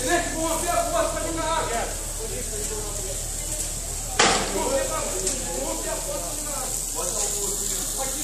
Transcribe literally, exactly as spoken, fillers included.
Silêncio, vou romper a força para jogar água. Vou romper a força para jogar água. Bota o